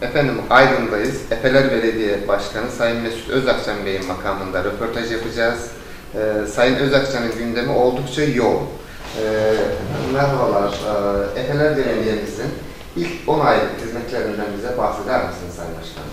Efendim Aydın'dayız. Efeler Belediye Başkanı Sayın Mesut Özakçan Bey'in makamında röportaj yapacağız. Sayın Özakçan'ın gündemi oldukça yoğun. Merhabalar. Efeler Belediye'mizin ilk 10 aylık hizmetlerinden bize bahseder misiniz Sayın Başkanım?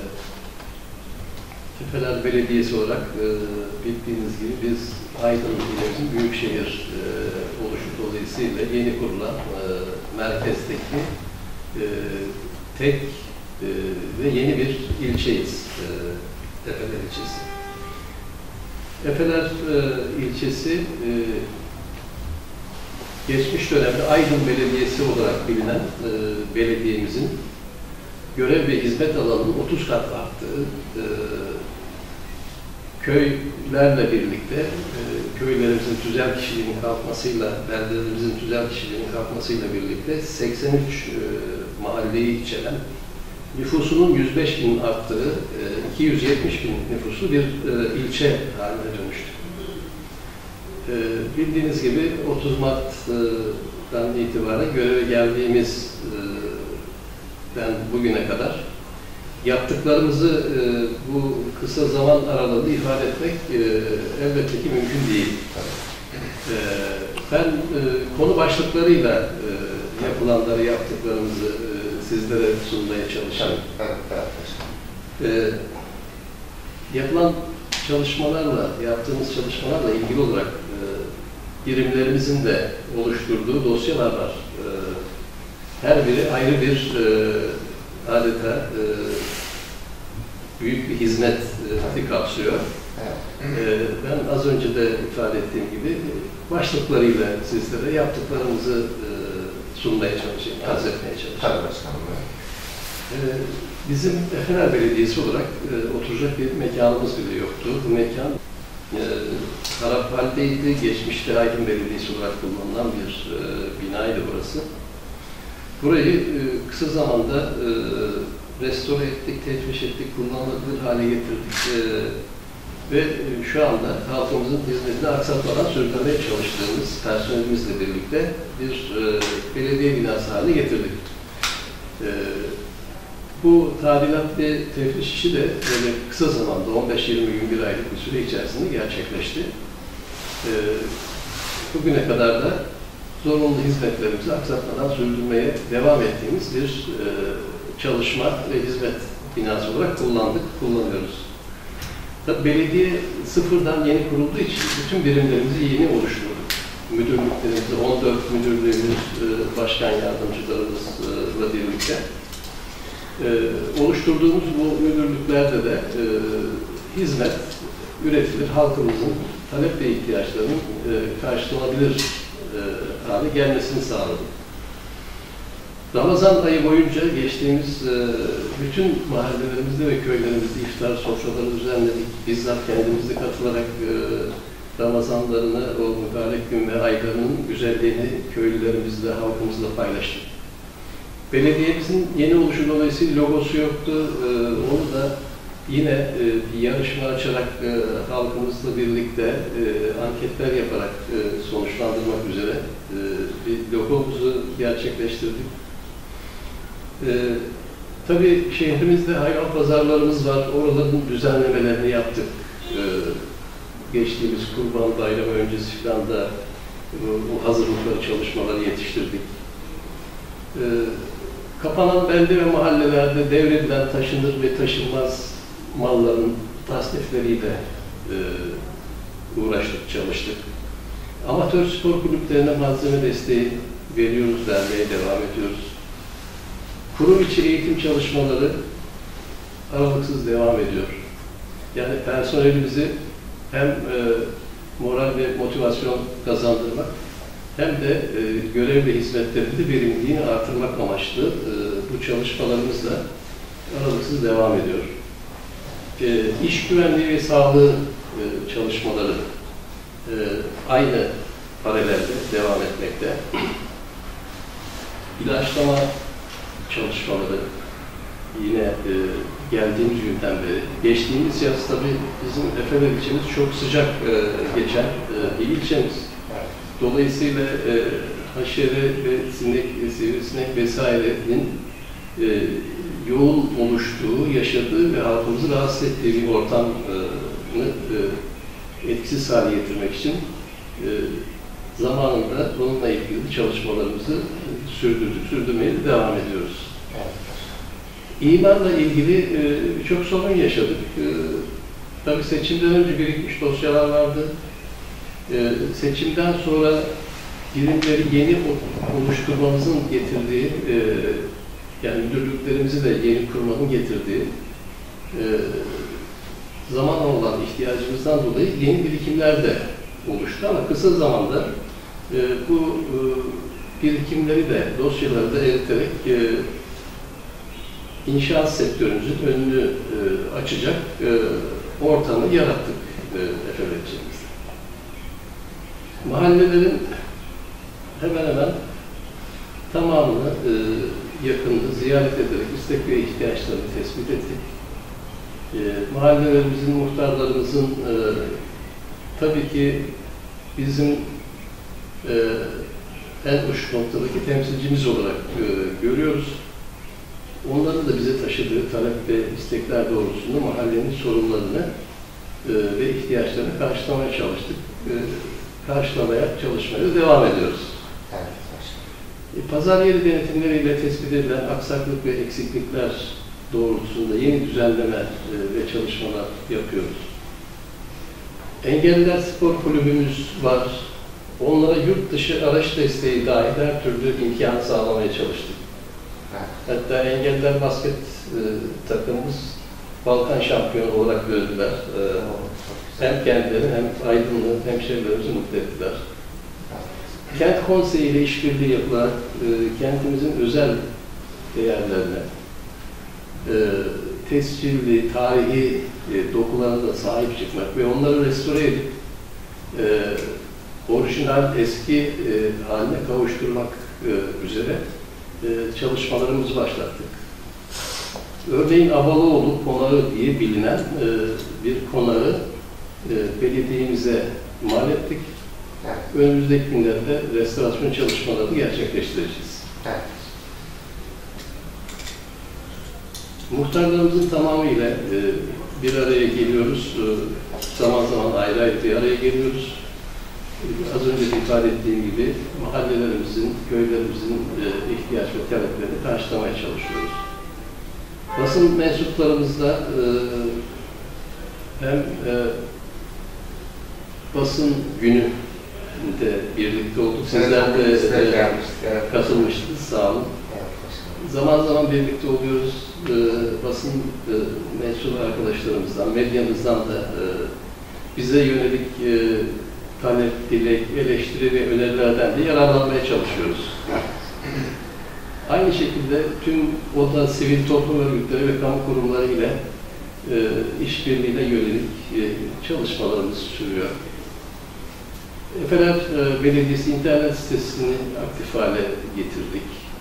Efeler Belediyesi olarak bildiğiniz gibi biz Aydın ilimizin büyükşehir oluşu dolayısıyla yeni kurulan merkezdeki tek ve yeni bir ilçeyiz. Efeler ilçesi. Efeler ilçesi geçmiş dönemde Aydın Belediyesi olarak bilinen belediyemizin görev ve hizmet alanının 30 kat arttığı, köylerle birlikte köylerimizin tüzel kişiliğinin kalkmasıyla, beldelerimizin tüzel kişiliğinin kalkmasıyla birlikte 83 mahalleyi içeren, nüfusunun 105 bin arttığı, 270 bin nüfuslu bir ilçe haline dönüştü. Bildiğiniz gibi 30 Mart'tan itibaren göreve geldiğimiz bugüne kadar yaptıklarımızı bu kısa zaman aralığında ifade etmek elbette ki mümkün değil. Ben konu başlıklarıyla yapılanları, yaptıklarımızı sizlere sunmaya çalışacağım. Yapılan çalışmalarla, yaptığımız çalışmalarla ilgili olarak birimlerimizin de oluşturduğu dosyalar var. Her biri ayrı bir adeta büyük bir hizmeti kapsıyor. Ben az önce de ifade ettiğim gibi başlıklarıyla sizlere yaptıklarımızı sunmaya çalışayım, arz etmeye çalışayım. Bizim Efeler Belediyesi olarak oturacak bir mekanımız bile yoktu. Bu mekan harap haldeydi. Geçmişte Aydın Belediyesi olarak kullanılan bir binaydı burası. Burayı kısa zamanda restore ettik, tefriş ettik, kullanılabilir hale getirdik ve şu anda halkımızın hizmetini aksatmadan sürdürmeye çalıştığımız personelimizle birlikte bir belediye binası haline getirdik. Bu tadilat ve tefriş işi de böyle kısa zamanda 15-20 gün, bir aylık bir süre içerisinde gerçekleşti. Bugüne kadar da zorunlu hizmetlerimizi aksatmadan sürdürmeye devam ettiğimiz bir çalışma ve hizmet binası olarak kullanıyoruz. Tabii belediye sıfırdan yeni kurulduğu için bütün birimlerimizi yeni oluşturduk. Müdürlüklerimizi, 14 müdürlüğümüz, başkan yardımcılarımızla birlikte oluşturduğumuz bu müdürlüklerde de hizmet üretilir, halkımızın talep ve ihtiyaçlarının karşılanabilir hale gelmesini sağladık. Ramazan ayı boyunca geçtiğimiz bütün mahallelerimizde ve köylerimizde iftar sofraları düzenledik. Bizzat kendimiz de katılarak Ramazanlarını, o mübarek gün ve aylarının güzelliğini köylülerimizle, halkımızla paylaştık. Belediyemizin yeni oluşu dolayısıyla logosu yoktu. Onu da yine bir yarışma açarak halkımızla birlikte anketler yaparak sonuçlandırmak üzere bir logomuzu gerçekleştirdik. Tabii şehrimizde hayvan pazarlarımız var. Oraların düzenlemelerini yaptık. Geçtiğimiz Kurban Bayramı öncesi falan da bu hazırlıkları, çalışmaları yetiştirdik. Kapanan belde ve mahallelerde devredilen taşınır ve taşınmaz malların tasnifleriyle uğraştık, çalıştık. Amatör spor kulüplerine malzeme desteği veriyoruz, vermeye devam ediyoruz. Kurum içi eğitim çalışmaları aralıksız devam ediyor. Yani personelimizi hem moral ve motivasyon kazandırmak hem de görev ve hizmetlerinde verimliliğini artırmak amaçlı bu çalışmalarımız da aralıksız devam ediyor. İş güvenliği ve sağlığı çalışmaları aynı paralelde devam etmekte. İlaçlama çalışmaları yine geldiğimiz günden beri. Geçtiğimiz yaz tabii bizim Efeler ilçemiz çok sıcak geçen bir ilçemiz. Dolayısıyla haşere ve sinek, sivrisinek vesairenin yoğun oluştuğu, yaşadığı ve halkımızı rahatsız ettiği bir ortamı etkisiz hale getirmek için zamanında bununla ilgili çalışmalarımızı sürdürmeye de devam ediyoruz. İmarla ilgili birçok sorun yaşadık. Tabii seçimden önce birikmiş dosyalar vardı. Seçimden sonra birimleri yeni oluşturmamızın getirdiği, yani müdürlüklerimizi de yeni kurmanın getirdiği zaman olan ihtiyacımızdan dolayı yeni birikimler de oluştu ama kısa zamanda bu birikimleri de, dosyaları da eriterek inşaat sektörümüzün önünü açacak ortamı yarattık Efeler'cimizde. Mahallelerin hemen hemen tamamını yakında ziyaret ederek istek ve ihtiyaçlarını tespit ettik. Mahallelerimizin, muhtarlarımızın tabii ki bizim en uç noktadaki temsilcimiz olarak görüyoruz. Onların da bize taşıdığı talep ve istekler doğrultusunda mahallenin sorunlarını ve ihtiyaçlarını karşılamaya çalıştık. Karşılamaya, çalışmaya devam ediyoruz. Pazar yeri denetimleriyle tespit edilen aksaklık ve eksiklikler doğrultusunda yeni düzenleme ve çalışmalar yapıyoruz. Engelliler Spor Kulübümüz var. Onlara yurt dışı araç desteği dahil her türlü imkanı sağlamaya çalıştık. Hatta engelliler basket takımımız Balkan şampiyonu olarak gördüler. Hem kendilerini hem Aydın'ı hem şehirlerimizi mutlu ettiler. Kent Konseyi ile işbirliği yapılarak kentimizin özel değerlerine, tescilli, tarihi dokularına da sahip çıkmak ve onları restore edip orijinal, eski haline kavuşturmak üzere çalışmalarımızı başlattık. Örneğin Avalıoğlu Konağı diye bilinen bir konağı belediyemize mal ettik. Evet. Önümüzdeki günlerde restorasyon çalışmalarını gerçekleştireceğiz. Evet. Muhtarlarımızın tamamıyla bir araya geliyoruz. Zaman zaman ayrı ayrı bir araya geliyoruz. Az önce de ifade ettiğim gibi mahallelerimizin, köylerimizin ihtiyaç ve taleplerini karşılamaya çalışıyoruz. Basın mensuplarımızla hem basın günü de birlikte olduk. Sizler de katılmıştınız. Sağ olun. Zaman zaman birlikte oluyoruz. Basın mensubu arkadaşlarımızdan, medyamızdan da bize yönelik talep, dilek, eleştiri ve önerilerden de yararlanmaya çalışıyoruz. Aynı şekilde tüm oda sivil toplum örgütleri ve kamu kurumları ile işbirliğine yönelik çalışmalarımız sürüyor. Efeler Belediyesi internet sitesini aktif hale getirdik.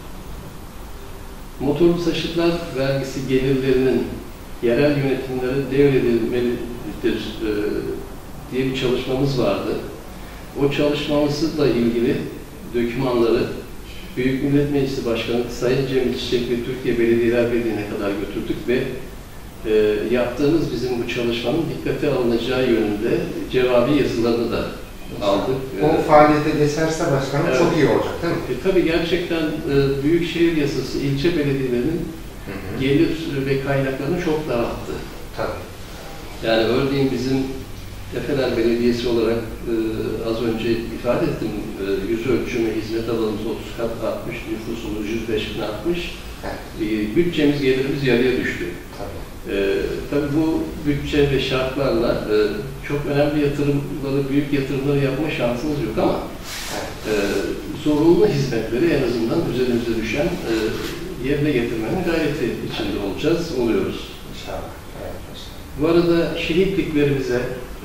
Motorlu taşıtlar vergisi gelirlerinin yerel yönetimlere devredilmelidir diye bir çalışmamız vardı. O çalışmamızla ilgili dokümanları Büyük Millet Meclisi Başkanı Sayın Cemil Çiçek ve Türkiye Belediyeler Birliği'ne kadar götürdük ve yaptığımız bizim bu çalışmanın dikkate alınacağı yönünde cevabi yazılarını da aldık. O faaliyete geçerse başkanım evet. Çok iyi olacak değil mi? Tabii gerçekten Büyükşehir Yasası ilçe belediyelerinin gelir ve kaynaklarını çok dağıttı. Tabii. Yani örneğin bizim Efeler Belediyesi olarak az önce ifade ettim, yüz ölçümü hizmet alanımız 30 kat artmış, nüfusumuz 105.000 artmış. Evet. Bütçemiz, gelirimiz yarıya düştü. Tabii bu bütçe ve şartlarla çok önemli yatırımları, büyük yatırımları yapma şansımız yok ama zorunlu hizmetleri en azından üzerimize düşen yerine getirmenin gayreti içinde oluyoruz. İnşallah. Bu arada şehitliklerimize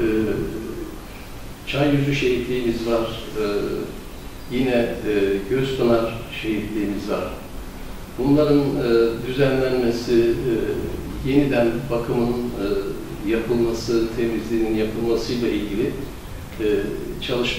Çayyüzü şehitliğimiz var, yine Gözpınar şehitliğimiz var. Bunların düzenlenmesi, yeniden bakımının yapılması, temizliğinin yapılmasıyla ilgili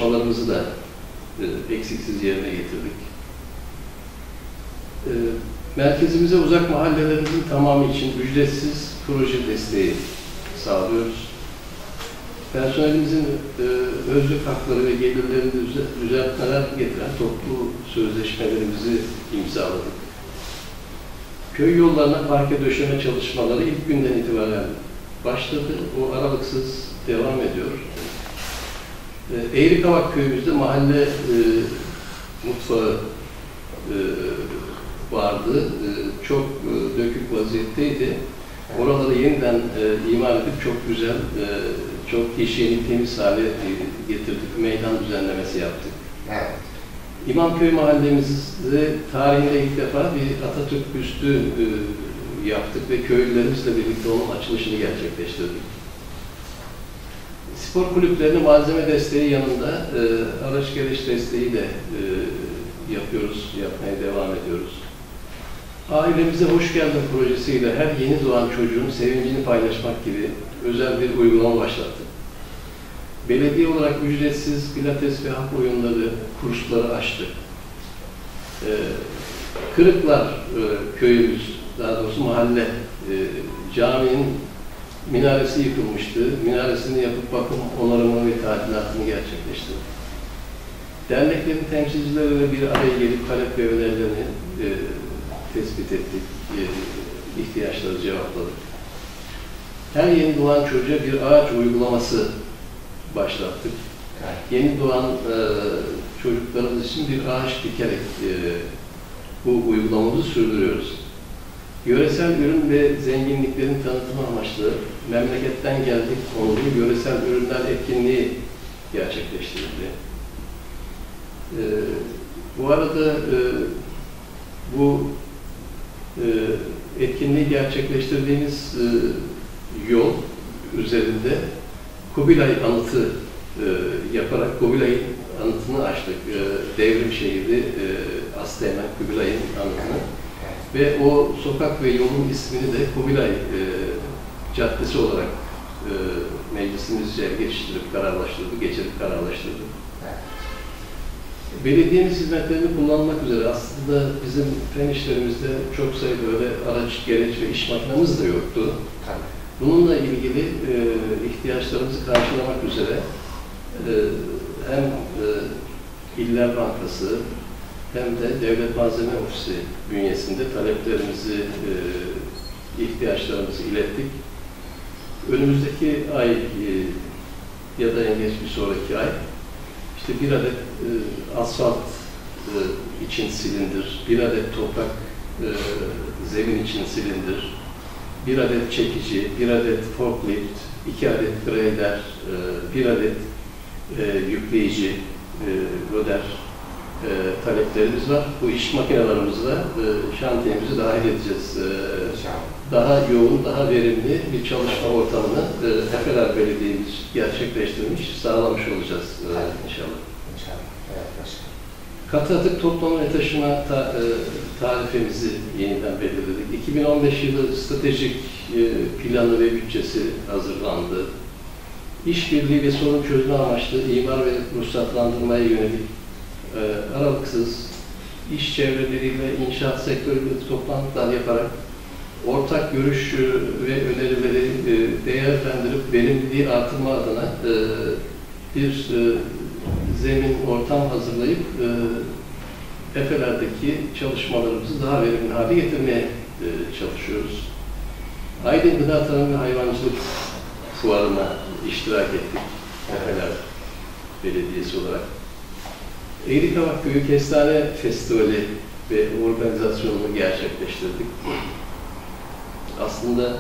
çalışmalarımızı da eksiksiz yerine getirdik. Merkezimize uzak mahallelerimizin tamamı için ücretsiz proje desteği sağlıyoruz. Personelimizin özlük hakları ve gelirlerinde düzeltmeler getiren toplu sözleşmelerimizi imzaladık. Köy yollarına parke döşeme çalışmaları ilk günden itibaren başladı. O aralıksız devam ediyor. Eğrikavak köyümüzde mahalle mutfağı vardı. Çok dökük vaziyetteydi. Oraları yeniden imar edip çok güzel, çok hijyenik, temiz hale getirdik. Meydan düzenlemesi yaptık. Evet. İmamköy mahallemizde tarihinde ilk defa bir Atatürk büstü yaptık ve köylülerimizle birlikte onun açılışını gerçekleştirdik. Spor kulüplerine malzeme desteği yanında araç gereç desteği de yapıyoruz, yapmaya devam ediyoruz. Ailemize hoş geldin projesiyle her yeni doğan çocuğun sevincini paylaşmak gibi özel bir uygulama başlattık. Belediye olarak ücretsiz pilates ve hap oyunları kursları açtık. Kırıklar köyümüz, daha doğrusu mahalle caminin minaresi yıkılmıştı. Minaresini yapıp bakım, onarımı ve tadilatını gerçekleştirdik. Derneklerin temsilcileriyle bir araya gelip talep ve önerilerini tespit ettik, ihtiyaçları cevapladık. Her yeni doğan çocuğa bir ağaç uygulaması başlattık. Yeni doğan çocuklarımız için bir ağaç dikerek bu uygulamamızı sürdürüyoruz. Yöresel ürün ve zenginliklerin tanıtımı amaçlı memleketten geldik onurlu yöresel ürünler etkinliği gerçekleştirildi. Bu arada bu etkinliği gerçekleştirdiğimiz yol üzerinde Kubilay anıtı yaparak Kubilay'ın anıtını açtık. Devrim şehidi Asteğmen Kubilay'ın anıtını. Ve o sokak ve yolun ismini de Kubilay Caddesi olarak meclisimizce geçiştirip kararlaştırdık, geçirip kararlaştırdık. Belediyemiz hizmetlerini kullanmak üzere aslında bizim fen işlerimizde çok sayıda öyle araç, gereç ve iş makinamız da yoktu. Bununla ilgili ihtiyaçlarımızı karşılamak üzere hem İller Bankası hem de Devlet Malzeme Ofisi bünyesinde taleplerimizi, ihtiyaçlarımızı ilettik. Önümüzdeki ay ya da en geç bir sonraki ay işte bir adet asfalt için silindir, bir adet toprak zemin için silindir, bir adet çekici, bir adet forklift, 2 adet grader, bir adet yükleyici loader taleplerimiz var. Bu iş makinelerimizle şantiyemizi dahil edeceğiz. Daha yoğun, daha verimli bir çalışma ortamını Efeler Belediye'miz gerçekleştirmiş, sağlamış olacağız inşallah. Evet, Katı atık toplama ve taşıma tarifemizi yeniden belirledik. 2015 yılı stratejik planı ve bütçesi hazırlandı. İşbirliği ve sorun çözme amaçlı imar ve ruhsatlandırmaya yönelik aralıksız iş çevreleriyle inşaat sektörüyle toplantılar yaparak ortak görüş ve önerileri değerlendirip verimliliği artırma adına bir zemin, ortam hazırlayıp Efeler'deki çalışmalarımızı daha verimli hale getirmeye çalışıyoruz. Aydın Gıda Tarım ve Hayvancılık Fuarı'na iştirak ettik Efeler Belediyesi olarak. Eğrikavak Köyü Kestane Festivali ve organizasyonunu gerçekleştirdik. Aslında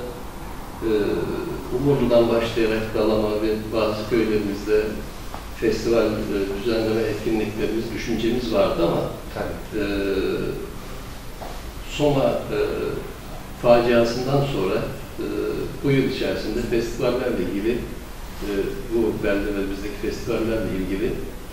Umurlu'dan başlayarak Dalama ve bazı köylerimizde festival düzenleme etkinliklerimiz, düşüncemiz vardı ama Soma faciasından sonra bu yıl içerisinde festivallerle ilgili bu beldelerimizdeki festivallerle ilgili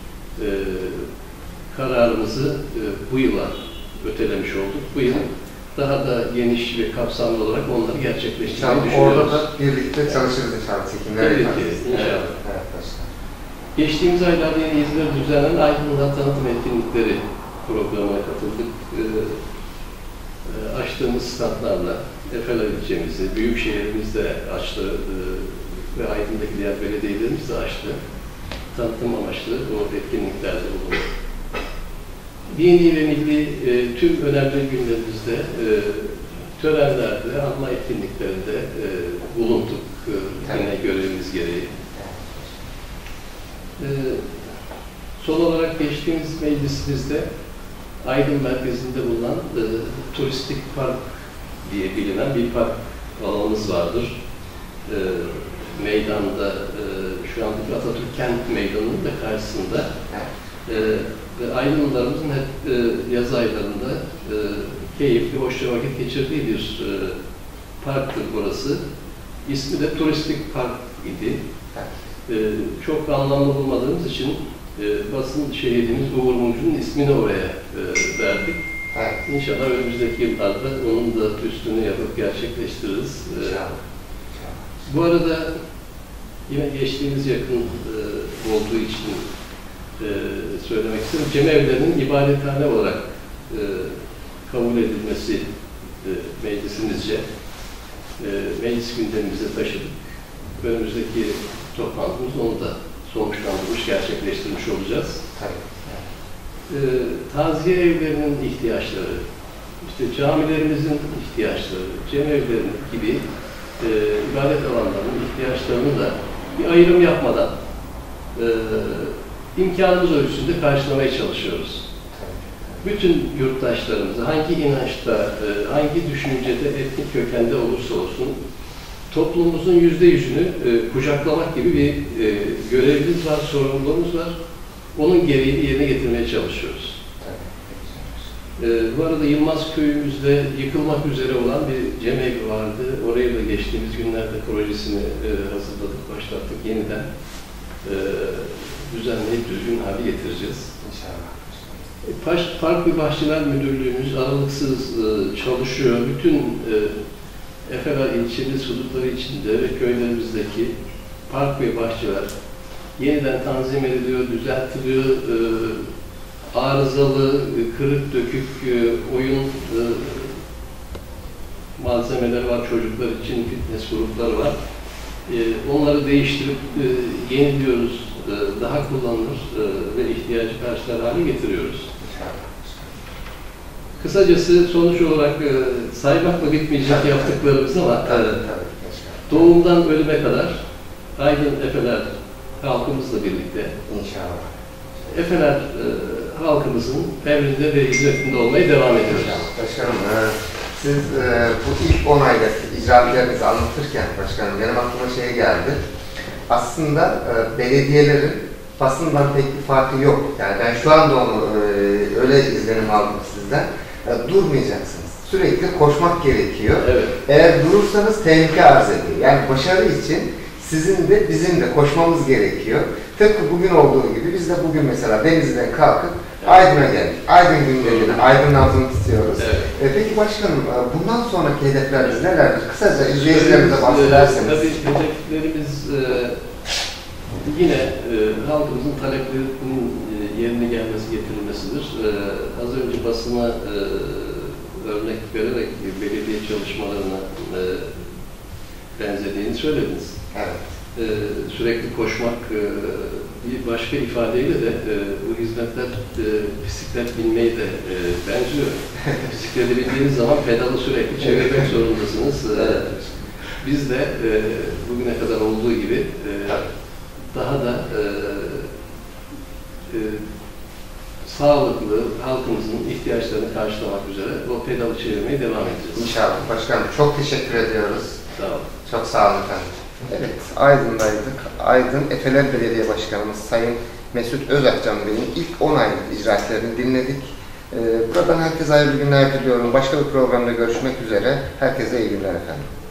kararımızı bu yıla ötelemiş olduk. Bu yıl daha da geniş ve kapsamlı olarak onları gerçekleştirmeyi düşünüyoruz. Orada da birlikte çalışırız inşallah çekimler. Tabii ki, inşallah. Geçtiğimiz aylarda yine İzmir'de düzenlenen Aydın'da tanıtım etkinlikleri programına katıldık. açtığımız standlarla Efeler ilçemizi, büyük şehrimizde açtı ve Aydın'daki diğer belediyelerimiz de açtı. Tanıtım amaçlı o etkinliklerde bulundu. Dini ve milli tüm önemli günlerimizde, törenlerde, anma etkinliklerinde bulunduk yine görevimiz gereği. Son olarak geçtiğimiz meclisimizde Aydın merkezinde bulunan turistik park diye bilinen bir park alanımız vardır. Meydanda, şu andaki Atatürk Kent Meydanı'nın da karşısında ve Aydınlılarımızın hep yaz aylarında keyifli, hoşça vakit geçirdiği bir parktır burası. İsmi de Turistik Park idi. Çok anlamlı bulmadığımız için basın şehidimiz Uğur Mumcu'nun ismini oraya verdik. Evet. İnşallah önümüzdeki yıllarda onun da üstünü yapıp gerçekleştiririz. Bu arada yine geçtiğimiz yakın olduğu için söylemek istiyorum. Cemevlerinin ibadethane olarak kabul edilmesi meclisimizce meclis gündemimize taşıdık. Önümüzdeki toplantımız onu da sonuçlandırmış, gerçekleştirmiş olacağız. Taziye evlerinin ihtiyaçları, işte camilerimizin ihtiyaçları, cemevlerinin gibi ibadet alanlarının ihtiyaçlarını da bir ayrım yapmadan imkanımız ölçüsünde karşılamaya çalışıyoruz. Bütün yurttaşlarımızı hangi inançta, hangi düşüncede, etnik kökende olursa olsun toplumumuzun %100'ünü kucaklamak gibi bir görevimiz var, sorumluluğumuz var. Onun gereğini yerine getirmeye çalışıyoruz. Bu arada Yılmaz köyümüzde yıkılmak üzere olan bir cemevi vardı. Oraya da geçtiğimiz günlerde projesini hazırladık, başlattık. Yeniden düzenleyip düzgün hale getireceğiz. İnşallah. Park ve Bahçeler Müdürlüğümüz aralıksız çalışıyor. Bütün Efeler ilçemiz hudutları içinde ve köylerimizdeki park ve bahçeler yeniden tanzim ediliyor, düzeltiliyor. Arızalı, kırık dökük oyun malzemeler var, çocuklar için fitness grupları var. Onları değiştirip yeniliyoruz, daha kullanılır ve ihtiyacı karşılar hale getiriyoruz. Kısacası sonuç olarak saymakla bitmeyecek yaptıklarımız ama doğumdan ölüme kadar Aydın Efeler halkımızla birlikte İnşallah. Efeler halkımızın emrinde ve hizmetinde olmaya devam ediyoruz. Başkanım, siz bu ilk 10 aylık icraatlerinizi anlatırken başkanım benim aklıma şey geldi. Aslında belediyelerin basından pek bir farkı yok. Yani ben şu anda onu öyle izlenim aldım sizden. Durmayacaksınız. Sürekli koşmak gerekiyor. Evet. Eğer durursanız tehlike arz ediyor. Yani başarı için sizin de bizim de koşmamız gerekiyor. Tıpkı bugün olduğu gibi biz de bugün mesela Denizli'den kalkıp Aydın'a geldik. Aydın gündemini, Aydın nabzını tutuyoruz. Evet. Peki başkanım, bundan sonraki hedefleriniz nelerdir? Kısaca izleyicilerimize bahsederseniz. Tabii hedeflerimiz yine halkımızın taleplerinin yerine gelmesi, getirilmesidir. Az önce basına örnek vererek belediye çalışmalarına benzediğini söylediniz. Evet. Sürekli koşmak, bir başka ifadeyle de bu hizmetler bisiklet binmeyi de benziyor. Bisiklete bindiğiniz zaman pedalı sürekli çevirmek zorundasınız. Biz de bugüne kadar olduğu gibi daha da sağlıklı halkımızın ihtiyaçlarını karşılamak üzere o pedalı çevirmeye devam edeceğiz. İnşallah. Başkanım çok teşekkür ediyoruz. Sağ olun. Çok sağ olun efendim. Evet, Aydın'daydık. Aydın Efeler Belediye Başkanımız Sayın Mesut Özakcan Bey'in ilk 10 aylık icraatlerini dinledik. Buradan herkese hayırlı günler diliyorum. Başka bir programda görüşmek üzere. Herkese iyi günler efendim.